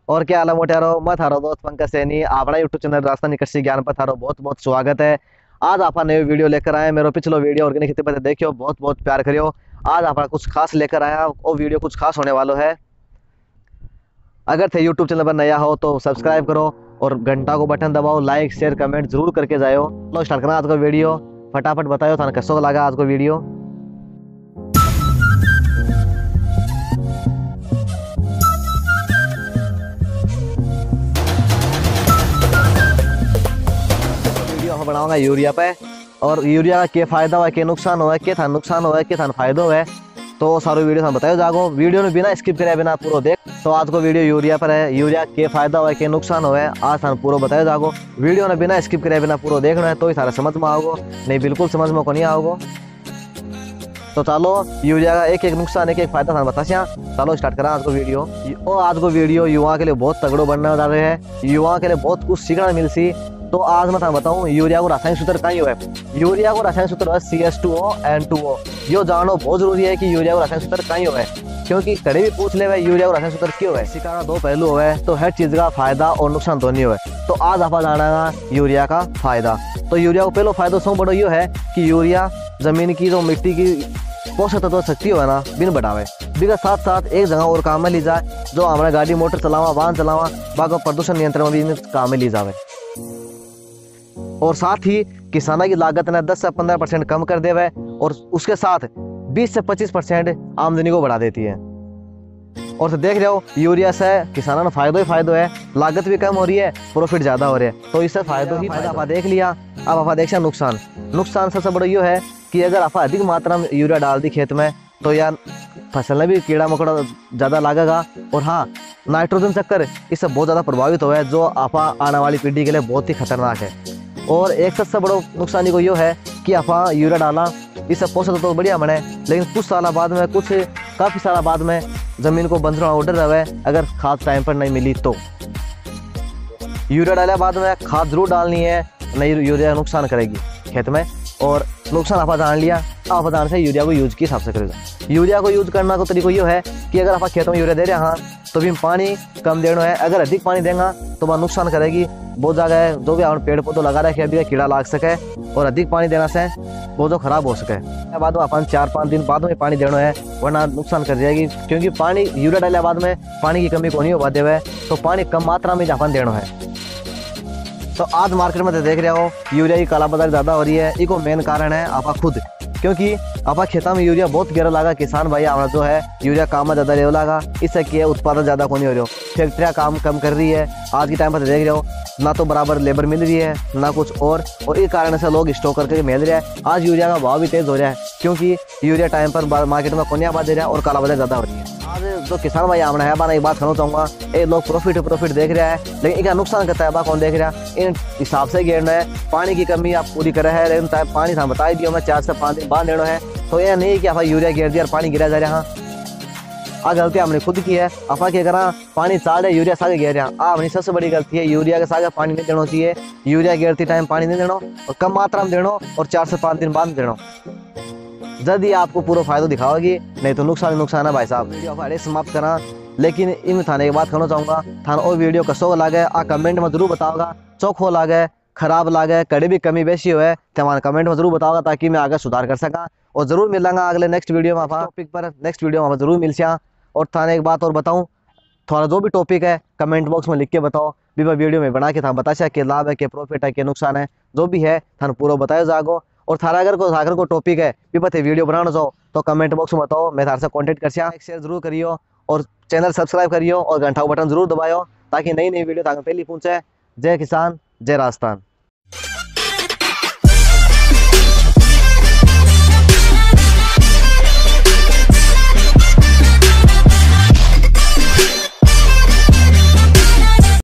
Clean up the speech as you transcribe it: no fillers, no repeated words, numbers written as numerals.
और क्या हाल है मोटियारो। मैं थारो दोस्त पंकज सैनी, अपना यूट्यूब चैनल राजस्थानी कृषि ज्ञान पर थारो बहुत बहुत स्वागत है। आज आप नए वीडियो लेकर आए। मेरा पिछलो वीडियो ऑर्गेनिक खेती पर देखियो, बहुत बहुत प्यार करियो। आज आप कुछ खास लेकर आया, वो वीडियो कुछ खास होने वाला है। अगर थे यूट्यूब चैनल पर नया हो तो सब्सक्राइब करो और घंटा को बटन दबाओ, लाइक शेयर कमेंट जरूर करके जाओ। लो स्टार्ट करना आज को वीडियो। फटाफट बताओ थाने कैसा लगा आज को वीडियो। वीडियो बनाऊंगा यूरिया पे, और यूरिया का क्या फायदा हुआ, क्या नुकसान हुआ, क्या था नुकसान हुआ, क्या था फायदा हुआ, तो सारो वीडियो थाने बताओ जागो। वीडियो ने बिना स्किप करे बिना पूरा देख। तो आज को वीडियो यूरिया पर है। यूरिया के फायदा हुआ, के नुकसान हुआ है, आज थाने पूरा बताया जागो। वीडियो ने बिना स्किप करे बिना पूरा देखना है तो ही सारा समझ में आओगे, नहीं बिल्कुल समझ में को नहीं आओगे। तो चलो यूरिया का एक एक नुकसान एक एक फायदा थाने बतासिया। चलो स्टार्ट करा आज को वीडियो। और आज को वीडियो युवा के लिए बहुत तगड़ो बनने जा रहे हैं। युवा के लिए बहुत कुछ सीखना मिल सी। तो आज मैं थाने बताऊं यूरिया को रासायनिक सूत्र कहीं है। यूरिया को रासायनिक सूत्र है CS2O N2O। यो जानना बहुत जरूरी है कि यूरिया को रासायनिक सूत्र कहीं है, क्योंकि कड़े भी पूछ ले भाई यूरिया को रासायनिक सूत्र क्यों है। इसी का दो पहलू हुए, तो हर चीज का फायदा और नुकसान तो नहीं हुए। तो आज आप जाना यूरिया का फायदा। तो यूरिया को पहलो फायदा सब बड़ो यो है कि यूरिया जमीन की जो मिट्टी की पोषक तत्व शक्ति हो ना बिन बढ़ावे, बिका साथ साथ एक जगह और काम में ली जाए। जो हमारा गाड़ी मोटर चलावा वाहन चलावा बाको प्रदूषण नियंत्रण में भी काम में ली जावे। और साथ ही किसानों की लागत ने 10 से 15% कम कर देवे, और उसके साथ 20 से 25% आमदनी को बढ़ा देती है। और तो देख रहे हो यूरिया से किसानों को फायदा ही फायदा है, लागत भी कम हो रही है, प्रॉफिट ज्यादा हो रहा है। तो इससे फायदा ही फायदा आप देख लिया। अब आप देख नुकसान। नुकसान सबसे बड़ा यो है कि अगर आप अधिक मात्रा में यूरिया डाल दी खेत में तो यार फसल में भी कीड़ा मकोड़ा ज्यादा लगेगा। और हाँ, नाइट्रोजन चक्कर इससे बहुत ज्यादा प्रभावित हुआ है, जो आप आने वाली पीढ़ी के लिए बहुत ही खतरनाक है। और एक सबसे बड़ा नुकसान को यो है कि आप यूरिया डाला इससे पोषक तो बढ़िया बने, लेकिन कुछ साल बाद में काफी साल बाद में जमीन को बंजर ऑर्डर रहे अगर खाद टाइम पर नहीं मिली तो। यूरिया डाले बाद में खाद जरूर डालनी है, नहीं यूरिया नुकसान करेगी खेत में। और नुकसान आप जान लिया, आप जान से यूरिया को यूज के हिसाब से करेगा। यूरिया को यूज करना का तरीका यो है कि अगर आप खेतों में यूरिया दे रहे हैं तो भी पानी कम देना है। अगर अधिक पानी देगा तो वह नुकसान करेगी। बहुत जगह जो भी आपने पेड़ पौधे लगा रखे अभी कीड़ा लाग सके, और अधिक पानी देना से पौधों खराब हो सके। बाद में अपन 4-5 दिन बाद में पानी देना है, वरना नुकसान कर जाएगी। क्योंकि पानी यूरिया डाले बाद में पानी की कमी को नहीं हो पाते हुए, तो पानी कम मात्रा में अपन देना है। तो आज मार्केट में तो देख रहे हो यूरिया की कालाबाजारी ज्यादा हो रही है। इसको मेन कारण है आपा खुद, क्योंकि आपा खेता में यूरिया बहुत गिरा लगा। किसान भाई हमारा जो है यूरिया काम में ज्यादा ले लगा, इससे क्या उत्पादन ज्यादा को नहीं हो रहा। फैक्ट्रियाँ काम कम कर रही है। आज के टाइम पर देख रहे हो ना तो बराबर लेबर मिल रही है ना कुछ और इस कारण से लोग स्टॉक करके मिल रहे हैं। आज यूरिया का भाव भी तेज हो रहा है, क्योंकि यूरिया टाइम पर मार्केट में कोनिया बात दे रहा है और कालाबाजारी ज्यादा हो रही है। आज जो किसान भाई हमारा है बाना एक बात कहना चाहूंगा, ये लोग प्रॉफिट देख रहा है, लेकिन इनका नुकसान करता है कौन देख रहा है। इन हिसाब से गिरना है। पानी की कमी आप पूरी करे है, लेकिन पानी था बता दिया मैं 4 से 5 दिन बाद देना है। तो यह नहीं कि आप यूरिया गिर दिया और पानी गिरा जा रहा। आ गलती हमने खुद की है। आप क्या करा पानी चाल रहे यूरिया सागे गिर रहा। अपनी सबसे बड़ी गलती है, यूरिया के सागे पानी नहीं देना चाहिए। यूरिया गिरती टाइम पानी नहीं देना, और कम मात्रा में देना, और 4 से 5 दिन बाद देना। जल्दी आपको पूरा फायदा दिखाओगी, नहीं तो नुकसान है भाई साहब। वीडियो हमारे समाप्त करा, लेकिन इन थाने की बात करना चाहूंगा। थाना और वीडियो कसो लागे आ कमेंट में जरूर बताओगा। चौखो लागे, खराब लागे, कड़ी भी कमी बेसी हुए तो हमारे कमेंट में जरूर बताओगा, ताकि मैं आगे सुधार कर सका। और जरूर मिलेंगे अगले नेक्स्ट वीडियो में टॉपिक पर। नेक्स्ट वीडियो में जरूर मिल सका। और थाने एक बात और बताऊं, थोड़ा जो भी टॉपिक है कमेंट बॉक्स में लिख के बताओ, भी मैं वीडियो में बना के था बता क्या लाभ है, क्या प्रॉफिट है, क्या नुकसान है, जो भी है थाने पूरा बताया जागो। और थारा अगर को टॉपिक है भी पता वीडियो बनाना चाहो तो कमेंट बॉक्स में बताओ, मैं थारे से कॉन्टेक्ट कर सका। शेयर जरूर करियो और चैनल सब्सक्राइब करियो और घंटा बटन जरूर दबाओ, ताकि नई वीडियो ताकि पहले पहुंचे। जय किसान, जय राजस्थान।